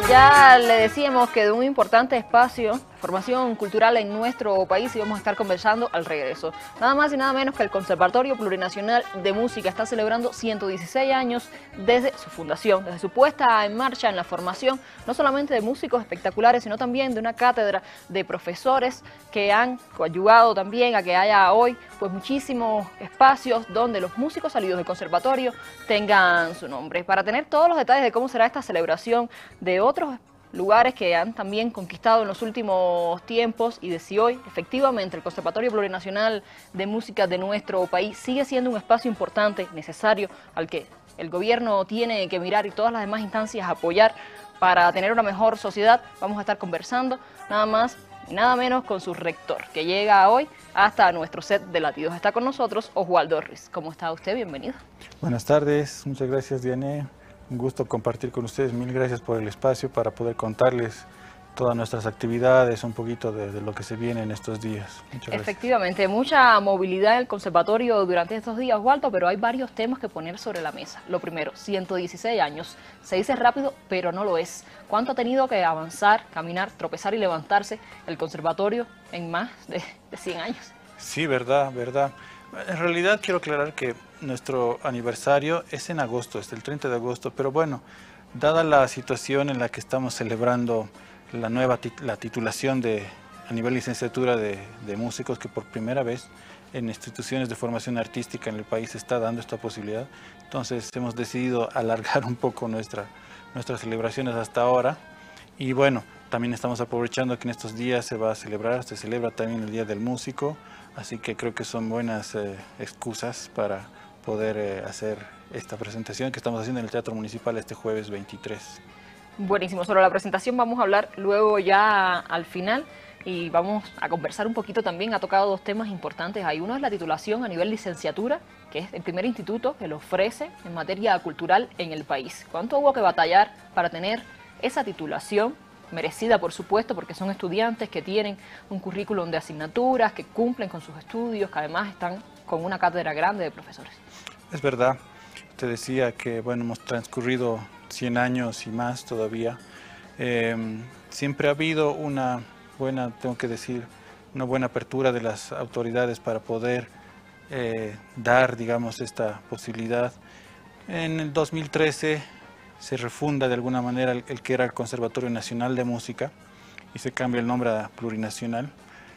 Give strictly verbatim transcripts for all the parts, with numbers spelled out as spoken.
Ya le decíamos que de un importante espacio, formación cultural en nuestro país, íbamos a estar conversando al regreso. Nada más y nada menos que el Conservatorio Plurinacional de Música está celebrando ciento dieciséis años desde su fundación, desde su puesta en marcha en la formación, no solamente de músicos espectaculares, sino también de una cátedra de profesores que han coadyuvado también a que haya hoy pues muchísimos espacios donde los músicos salidos del conservatorio tengan su nombre. Para tener todos los detalles de cómo será esta celebración de otros lugares que han también conquistado en los últimos tiempos y de si hoy efectivamente el Conservatorio Plurinacional de Música de nuestro país sigue siendo un espacio importante, necesario, al que el gobierno tiene que mirar y todas las demás instancias apoyar para tener una mejor sociedad, vamos a estar conversando nada más y nada menos con su rector, que llega hoy hasta nuestro set de latidos. Está con nosotros Oswaldo Ruiz. ¿Cómo está usted? Bienvenido. Buenas tardes, muchas gracias, Diane. Un gusto compartir con ustedes. Mil gracias por el espacio para poder contarles todas nuestras actividades, un poquito de, de lo que se viene en estos días. Muchas gracias. Efectivamente, mucha movilidad en el conservatorio durante estos días, Oswaldo, pero hay varios temas que poner sobre la mesa. Lo primero, ciento dieciséis años. Se dice rápido, pero no lo es. ¿Cuánto ha tenido que avanzar, caminar, tropezar y levantarse el conservatorio en más de, de cien años? Sí, verdad, verdad. En realidad quiero aclarar que nuestro aniversario es en agosto, es el treinta de agosto, pero bueno, dada la situación en la que estamos celebrando la nueva tit la titulación de, a nivel licenciatura de, de músicos, que por primera vez en instituciones de formación artística en el país se está dando esta posibilidad, entonces hemos decidido alargar un poco nuestra, nuestras celebraciones hasta ahora y bueno, también estamos aprovechando que en estos días se va a celebrar, se celebra también el Día del Músico, así que creo que son buenas eh, excusas para poder eh, hacer esta presentación que estamos haciendo en el Teatro Municipal este jueves veintitrés. Buenísimo, sobre la presentación vamos a hablar luego ya al final y vamos a conversar un poquito también. Ha tocado dos temas importantes. Hay uno es la titulación a nivel licenciatura, que es el primer instituto que lo ofrece en materia cultural en el país. ¿Cuánto hubo que batallar para tener esa titulación? Merecida, por supuesto, porque son estudiantes que tienen un currículum de asignaturas, que cumplen con sus estudios, que además están con una cátedra grande de profesores. Es verdad. Te decía que bueno, hemos transcurrido cien años y más todavía. Eh, siempre ha habido una buena, tengo que decir, una buena apertura de las autoridades para poder eh, dar, digamos, esta posibilidad. En el dos mil trece se refunda de alguna manera el, el que era el Conservatorio Nacional de Música y se cambia el nombre a Plurinacional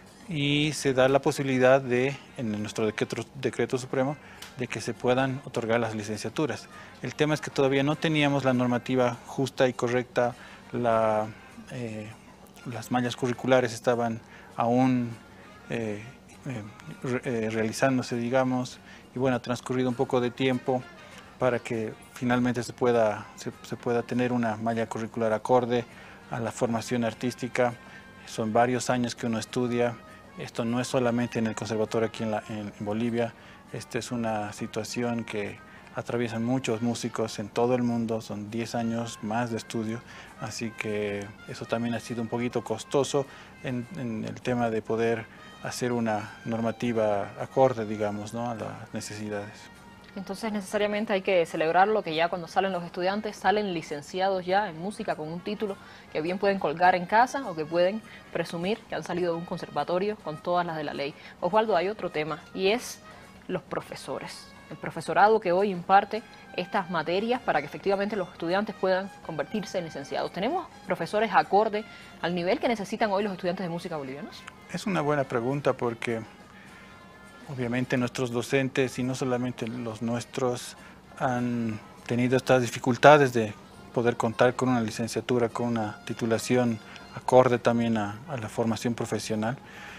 y se da la posibilidad de, en nuestro decreto, decreto supremo, de que se puedan otorgar las licenciaturas. El tema es que todavía no teníamos la normativa justa y correcta, la, eh, las mallas curriculares estaban aún eh, eh, re, eh, realizándose, digamos, y bueno, ha transcurrido un poco de tiempo para que finalmente se pueda, se, se pueda tener una malla curricular acorde a la formación artística. Son varios años que uno estudia. Esto no es solamente en el conservatorio aquí en, la, en, en Bolivia. Esta es una situación que atraviesan muchos músicos en todo el mundo. Son diez años más de estudio. Así que eso también ha sido un poquito costoso en, en el tema de poder hacer una normativa acorde, digamos, ¿no?, a las necesidades. Entonces necesariamente hay que celebrarlo, que ya cuando salen los estudiantes salen licenciados ya en música con un título que bien pueden colgar en casa o que pueden presumir que han salido de un conservatorio con todas las de la ley. Oswaldo, hay otro tema y es los profesores, el profesorado que hoy imparte estas materias para que efectivamente los estudiantes puedan convertirse en licenciados. ¿Tenemos profesores acorde al nivel que necesitan hoy los estudiantes de música bolivianos? Es una buena pregunta porque obviamente nuestros docentes, y no solamente los nuestros, han tenido estas dificultades de poder contar con una licenciatura, con una titulación acorde también a, a la formación profesional.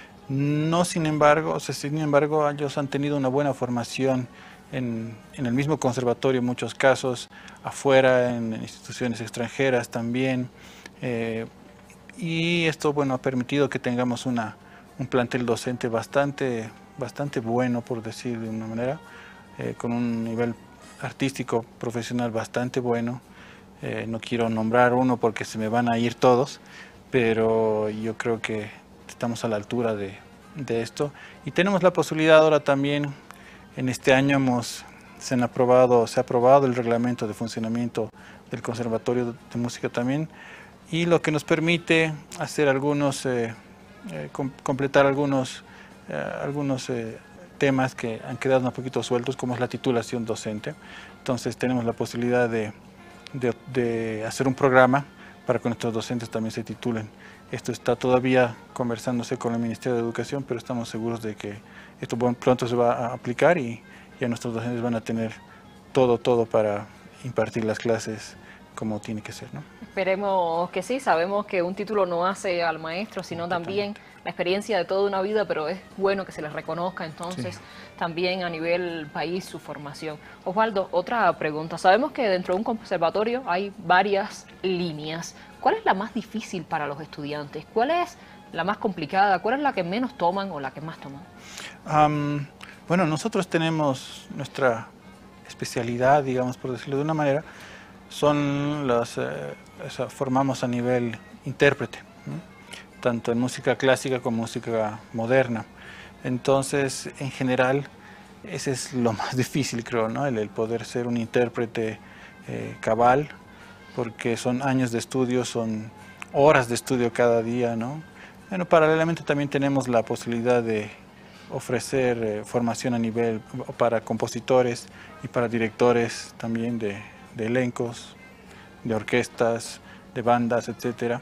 No, sin embargo, o sea, sin embargo, ellos han tenido una buena formación en, en el mismo conservatorio, en muchos casos, afuera, en, en instituciones extranjeras también. Eh, y esto, bueno, ha permitido que tengamos una, un plantel docente bastante bastante bueno, por decir de una manera, eh, con un nivel artístico profesional bastante bueno. Eh, no quiero nombrar uno porque se me van a ir todos, pero yo creo que estamos a la altura de, de esto. Y tenemos la posibilidad ahora también, en este año hemos, se, han aprobado, se ha aprobado el reglamento de funcionamiento del Conservatorio de Música también, y lo que nos permite hacer algunos, eh, eh, com completar algunos, eh, algunos eh, temas que han quedado un poquito sueltos, como es la titulación docente. Entonces tenemos la posibilidad de, de, de hacer un programa para que nuestros docentes también se titulen. Esto está todavía conversándose con el Ministerio de Educación, pero estamos seguros de que esto pronto se va a aplicar y ya nuestros docentes van a tener todo, todo para impartir las clases como tiene que ser, ¿no? Esperemos que sí, sabemos que un título no hace al maestro, sino también la experiencia de toda una vida, pero es bueno que se les reconozca entonces sí. También a nivel país su formación. Osvaldo, otra pregunta. Sabemos que dentro de un conservatorio hay varias líneas. ¿Cuál es la más difícil para los estudiantes? ¿Cuál es la más complicada? ¿Cuál es la que menos toman o la que más toman? Um, bueno, nosotros tenemos nuestra especialidad, digamos, por decirlo de una manera, son las, eh, esa, formamos a nivel intérprete, ¿no? Tanto en música clásica como música moderna. Entonces, en general, ese es lo más difícil, creo, ¿no? El, el poder ser un intérprete eh, cabal, porque son años de estudio, son horas de estudio cada día, ¿no? Bueno, paralelamente también tenemos la posibilidad de ofrecer eh, formación a nivel para compositores y para directores también de, de elencos, de orquestas, de bandas, etcétera.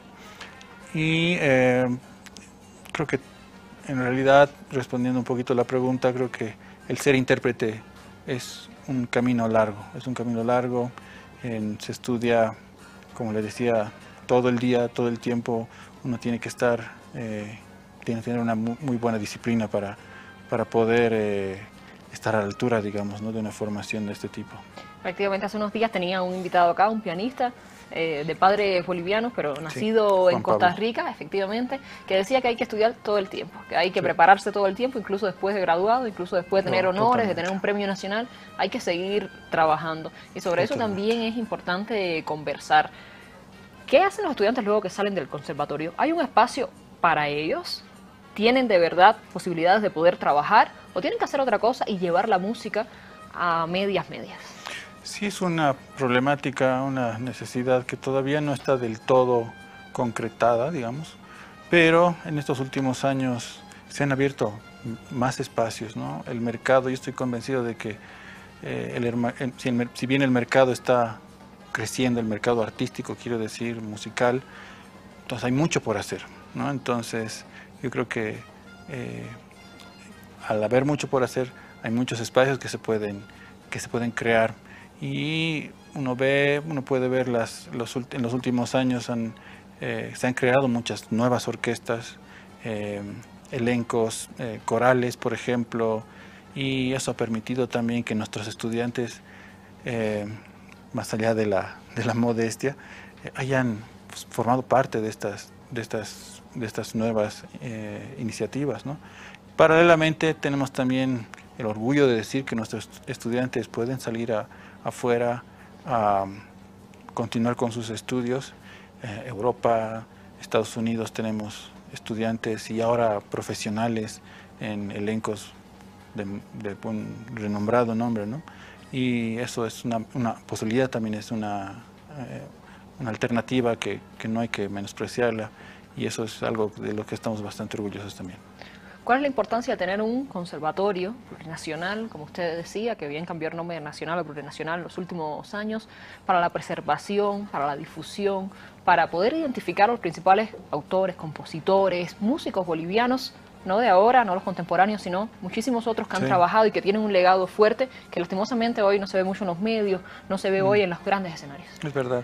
Y eh, creo que en realidad, respondiendo un poquito a la pregunta, creo que el ser intérprete es un camino largo, es un camino largo, en, se estudia, como les decía, todo el día, todo el tiempo, uno tiene que estar, eh, tiene que tener una muy, muy buena disciplina para, para poder eh, estar a la altura, digamos, ¿no? De una formación de este tipo. Prácticamente hace unos días tenía un invitado acá, un pianista, eh, de padres bolivianos, pero nacido sí, en Costa Pablo. Rica, efectivamente, que decía que hay que estudiar todo el tiempo, que hay que sí. prepararse todo el tiempo, incluso después de graduado, incluso después de tener no, honores, totalmente. de tener un premio nacional, hay que seguir trabajando. Y sobre totalmente. eso también es importante conversar. ¿Qué hacen los estudiantes luego que salen del conservatorio? ¿Hay un espacio para ellos? ¿Tienen de verdad posibilidades de poder trabajar? ¿O tienen que hacer otra cosa y llevar la música a medias medias? Sí, es una problemática, una necesidad que todavía no está del todo concretada, digamos, pero en estos últimos años se han abierto más espacios, ¿no? El mercado, yo estoy convencido de que eh, el, el, si, el, si bien el mercado está creciendo, el mercado artístico, quiero decir, musical, entonces hay mucho por hacer, ¿no? Entonces yo creo que eh, al haber mucho por hacer, hay muchos espacios que se pueden, que se pueden crear. Y uno ve, uno puede ver las, los, en los últimos años han, eh, se han creado muchas nuevas orquestas, eh, elencos, eh, corales, por ejemplo, y eso ha permitido también que nuestros estudiantes, eh, más allá de la, de la modestia, eh, hayan pues, formado parte de estas, de estas, de estas nuevas eh, iniciativas, ¿no? Paralelamente tenemos también el orgullo de decir que nuestros estudiantes pueden salir a afuera a continuar con sus estudios. Eh, Europa, Estados Unidos tenemos estudiantes y ahora profesionales en elencos de, de un renombrado nombre, ¿no? Y eso es una, una posibilidad, también es una, eh, una alternativa que, que no hay que menospreciarla y eso es algo de lo que estamos bastante orgullosos también. ¿Cuál es la importancia de tener un conservatorio plurinacional, como usted decía, que bien cambió el nombre de nacional o plurinacional en los últimos años, para la preservación, para la difusión, para poder identificar a los principales autores, compositores, músicos bolivianos, no de ahora, no los contemporáneos, sino muchísimos otros que han sí. trabajado y que tienen un legado fuerte, que lastimosamente hoy no se ve mucho en los medios, no se ve mm. hoy en los grandes escenarios? Es verdad.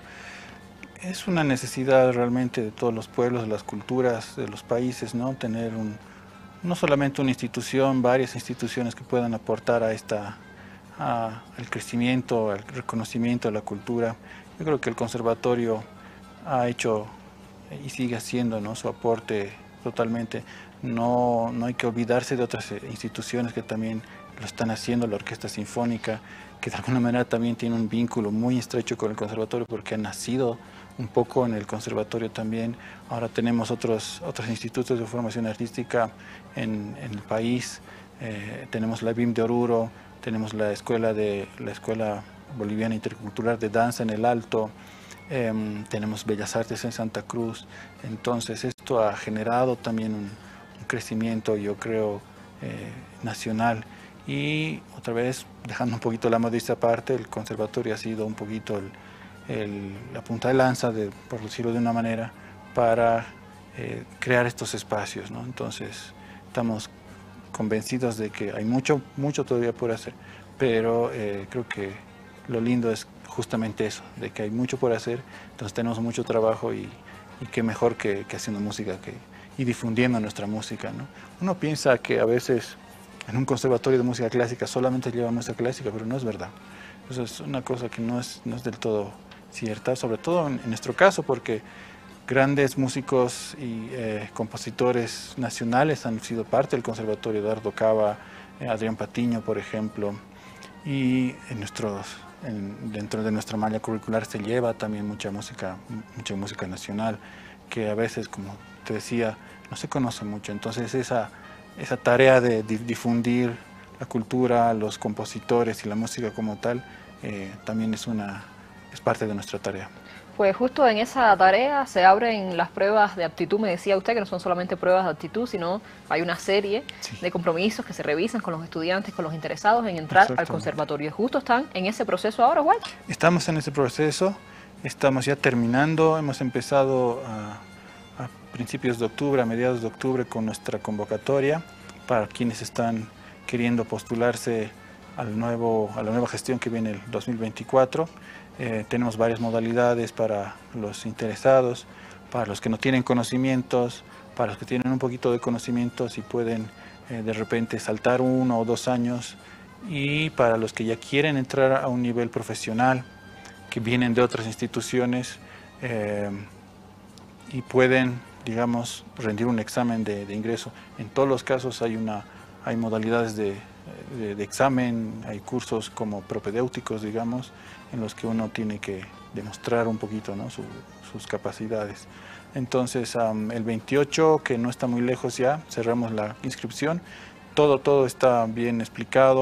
Es una necesidad realmente de todos los pueblos, de las culturas, de los países, ¿no? Tener un... no solamente una institución, varias instituciones que puedan aportar a esta, a, al crecimiento, al reconocimiento de la cultura. Yo creo que el conservatorio ha hecho y sigue haciendo, ¿no? Su aporte totalmente. No, no hay que olvidarse de otras instituciones que también lo están haciendo, la Orquesta Sinfónica, que de alguna manera también tiene un vínculo muy estrecho con el conservatorio porque ha nacido un poco en el conservatorio también. Ahora tenemos otros, otros institutos de formación artística en, en el país. Eh, tenemos la B I M de Oruro, tenemos la escuela, de, la escuela Boliviana Intercultural de Danza en el Alto, eh, tenemos Bellas Artes en Santa Cruz. Entonces esto ha generado también un, un crecimiento, yo creo, eh, nacional. Y otra vez, dejando un poquito la modestia aparte, el conservatorio ha sido un poquito el, el, la punta de lanza, de, por decirlo de una manera, para eh, crear estos espacios, ¿no? Entonces estamos convencidos de que hay mucho, mucho todavía por hacer, pero eh, creo que lo lindo es justamente eso, de que hay mucho por hacer, entonces tenemos mucho trabajo y, y qué mejor que, que haciendo música que, y difundiendo nuestra música, ¿no? Uno piensa que a veces en un conservatorio de música clásica solamente lleva música clásica, pero no es verdad. Eso es una cosa que no es, no es del todo cierta, sobre todo en, en nuestro caso, porque grandes músicos y eh, compositores nacionales han sido parte del conservatorio, Eduardo Cava, eh, Adrián Patiño, por ejemplo, y en nuestros, en, dentro de nuestra malla curricular se lleva también mucha música, mucha música nacional, que a veces, como te decía, no se conoce mucho. Entonces esa, esa tarea de difundir la cultura, los compositores y la música como tal, eh, también es, una, es parte de nuestra tarea. Pues justo en esa tarea se abren las pruebas de aptitud. Me decía usted que no son solamente pruebas de aptitud, sino hay una serie sí. de compromisos que se revisan con los estudiantes, con los interesados en entrar al conservatorio. ¿Justo están en ese proceso ahora, Walter? Estamos en ese proceso, estamos ya terminando, hemos empezado a, a principios de octubre, a mediados de octubre con nuestra convocatoria para quienes están queriendo postularse al nuevo, a la nueva gestión que viene el dos mil veinticuatro. Eh, tenemos varias modalidades para los interesados, para los que no tienen conocimientos, para los que tienen un poquito de conocimientos y pueden eh, de repente saltar uno o dos años, y para los que ya quieren entrar a un nivel profesional, que vienen de otras instituciones eh, y pueden, digamos, rendir un examen de, de ingreso. En todos los casos hay, una, hay modalidades de, de, de examen, hay cursos como propedéuticos, digamos, en los que uno tiene que demostrar un poquito, ¿no? Su, sus capacidades. Entonces, um, el veintiocho, que no está muy lejos ya, cerramos la inscripción. Todo, todo está bien explicado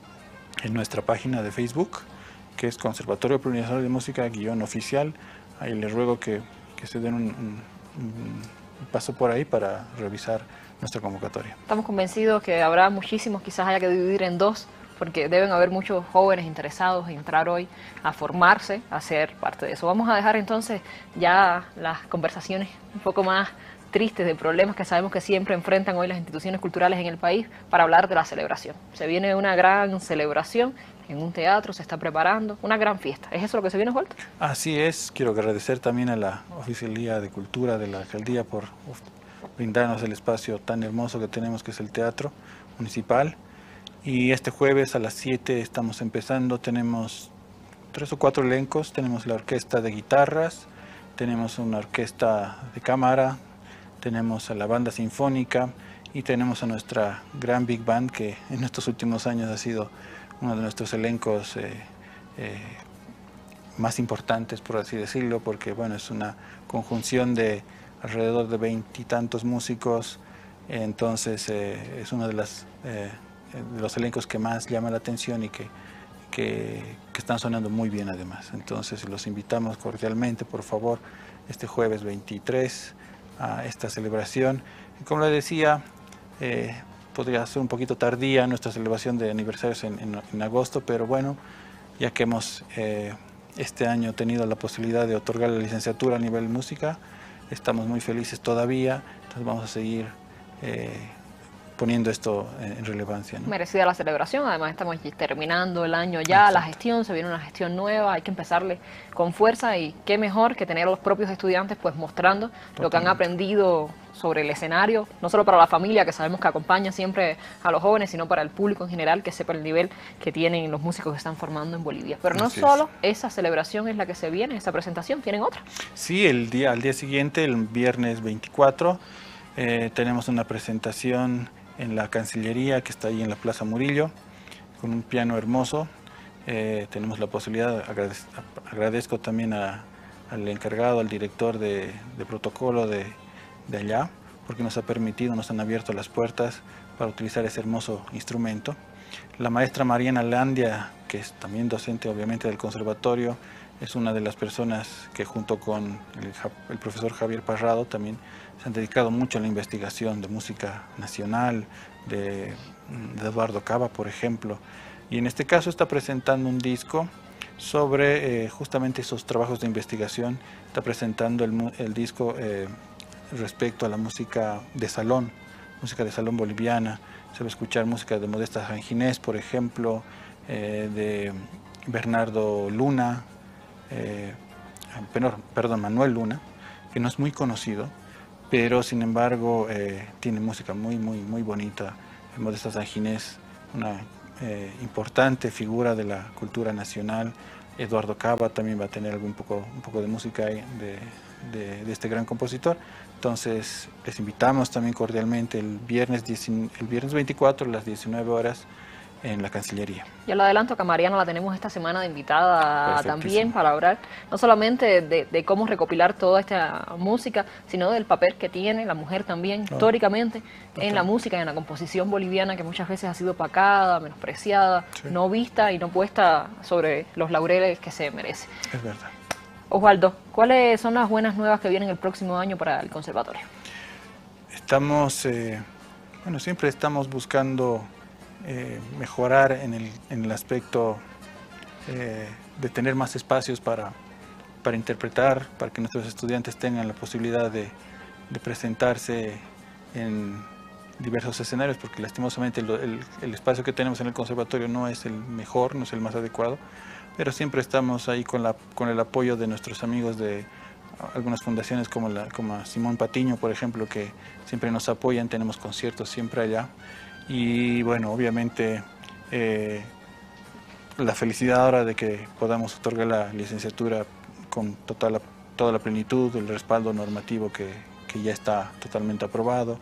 en nuestra página de Facebook, que es Conservatorio Plurinacional de Música guión oficial. Ahí les ruego que, que se den un, un, un paso por ahí para revisar nuestra convocatoria. Estamos convencidos que habrá muchísimos, quizás haya que dividir en dos, porque deben haber muchos jóvenes interesados en entrar hoy a formarse, a ser parte de eso. Vamos a dejar entonces ya las conversaciones un poco más tristes de problemas que sabemos que siempre enfrentan hoy las instituciones culturales en el país para hablar de la celebración. Se viene una gran celebración en un teatro, se está preparando una gran fiesta. ¿Es eso lo que se viene, Walter? Así es. Quiero agradecer también a la Oficialía de Cultura de la Alcaldía por brindarnos el espacio tan hermoso que tenemos, que es el Teatro Municipal. Y este jueves a las siete estamos empezando, tenemos tres o cuatro elencos, tenemos la orquesta de guitarras, tenemos una orquesta de cámara, tenemos a la banda sinfónica y tenemos a nuestra gran Big Band, que en estos últimos años ha sido uno de nuestros elencos eh, eh, más importantes, por así decirlo, porque bueno, es una conjunción de alrededor de veintitantos músicos, entonces eh, es una de las... Eh, de los elencos que más llama la atención y que, que, que están sonando muy bien además. Entonces los invitamos cordialmente, por favor, este jueves veintitrés a esta celebración. Y como le decía, eh, podría ser un poquito tardía nuestra celebración de aniversarios en, en, en agosto, pero bueno, ya que hemos eh, este año tenido la posibilidad de otorgar la licenciatura a nivel música, estamos muy felices todavía, entonces vamos a seguir eh, poniendo esto en relevancia, ¿no? Merecida la celebración, además estamos terminando el año ya, Exacto. La gestión, se viene una gestión nueva, hay que empezarle con fuerza y qué mejor que tener a los propios estudiantes pues mostrando Totalmente. Lo que han aprendido sobre el escenario, no solo para la familia que sabemos que acompaña siempre a los jóvenes, sino para el público en general, que sepa el nivel que tienen los músicos que están formando en Bolivia. Pero no Así solo es. Esa celebración es la que se viene, esa presentación, ¿tienen otra? Sí, el día, al día siguiente, el viernes veinticuatro, eh, tenemos una presentación en la Cancillería, que está ahí en la Plaza Murillo, con un piano hermoso. Eh, tenemos la posibilidad, agradez, agradezco también a, al encargado, al director de, de protocolo de, de allá, porque nos ha permitido, nos han abierto las puertas para utilizar ese hermoso instrumento. La maestra Mariana Landia, que es también docente obviamente del conservatorio, es una de las personas que junto con el, el profesor Javier Parrado también se han dedicado mucho a la investigación de música nacional, de, de Eduardo Cava, por ejemplo. Y en este caso está presentando un disco sobre eh, justamente esos trabajos de investigación. Está presentando el, el disco eh, respecto a la música de salón, música de salón boliviana. Se va a escuchar música de Modesta San Ginés, por ejemplo, eh, de Bernardo Luna, eh, perdón, Manuel Luna, que no es muy conocido, pero sin embargo eh, tiene música muy, muy, muy bonita. Modesta San Ginés, una eh, importante figura de la cultura nacional. Eduardo Cava también va a tener algún poco, un poco de música de, de, de este gran compositor. Entonces les invitamos también cordialmente el viernes, el viernes veinticuatro a las diecinueve horas en la Cancillería. Ya lo adelanto que a Mariana la tenemos esta semana de invitada también para hablar no solamente de, de cómo recopilar toda esta música, sino del papel que tiene la mujer también oh, históricamente total. en la música y en la composición boliviana, que muchas veces ha sido opacada, menospreciada, sí. no vista y no puesta sobre los laureles que se merece. Es verdad. Osvaldo, ¿cuáles son las buenas nuevas que vienen el próximo año para el conservatorio? Estamos, eh, bueno, siempre estamos buscando Eh, mejorar en el, en el aspecto eh, de tener más espacios para, para interpretar, para que nuestros estudiantes tengan la posibilidad de, de presentarse en diversos escenarios, porque lastimosamente el, el, el espacio que tenemos en el conservatorio no es el mejor, no es el más adecuado, pero siempre estamos ahí con, la, con el apoyo de nuestros amigos de algunas fundaciones como, la, como Simón Patiño, por ejemplo, que siempre nos apoyan, tenemos conciertos siempre allá. Y bueno, obviamente eh, la felicidad ahora de que podamos otorgar la licenciatura con total, toda la plenitud, el respaldo normativo que, que ya está totalmente aprobado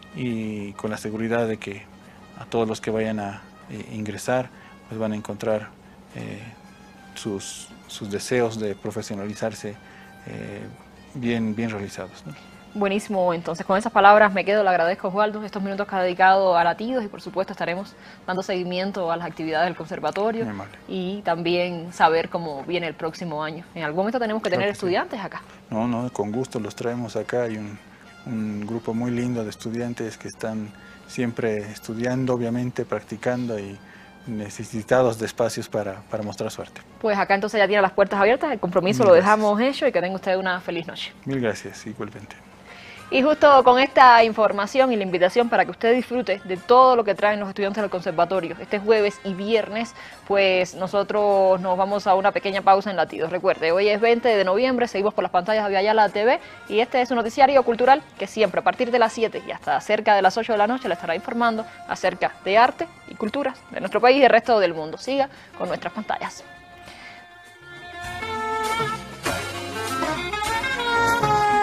y con la seguridad de que a todos los que vayan a eh, ingresar pues van a encontrar eh, sus, sus deseos de profesionalizarse eh, bien, bien realizados, ¿no? Buenísimo, entonces con esas palabras me quedo, le agradezco a Osvaldo estos minutos que ha dedicado a Latidos y por supuesto estaremos dando seguimiento a las actividades del conservatorio y también saber cómo viene el próximo año. En algún momento tenemos que claro tener que estudiantes sí. acá. No, no, con gusto los traemos acá, hay un, un grupo muy lindo de estudiantes que están siempre estudiando, obviamente, practicando y necesitados de espacios para, para mostrar su arte. Pues acá entonces ya tiene las puertas abiertas, el compromiso Mil lo dejamos gracias. hecho y que tenga usted una feliz noche. Mil gracias, igualmente. Y justo con esta información y la invitación para que usted disfrute de todo lo que traen los estudiantes del conservatorio este jueves y viernes, pues nosotros nos vamos a una pequeña pausa en Latidos. Recuerde, hoy es veinte de noviembre, seguimos por las pantallas de Viayala T V y este es un noticiario cultural que siempre a partir de las siete y hasta cerca de las ocho de la noche le estará informando acerca de arte y culturas de nuestro país y del resto del mundo. Siga con nuestras pantallas.